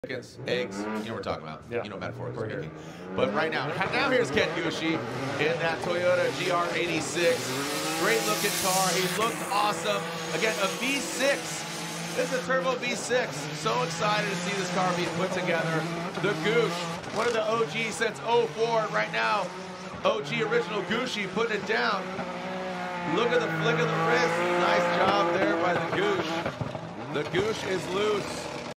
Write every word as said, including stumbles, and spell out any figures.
chickens, eggs, you know what we're talking about, yeah. you know, metaphorically We're speaking. here. But right now, now here's Ken Gushi in that Toyota G R eighty-six. Great looking car, he looked awesome. Again, a V six, this is a turbo V six. So excited to see this car being put together. The Goosh, one of the O Gs since oh four, right now, O G original Gushi putting it down. Look at the flick of the wrist, nice job there by the Goosh. The Goosh is loose.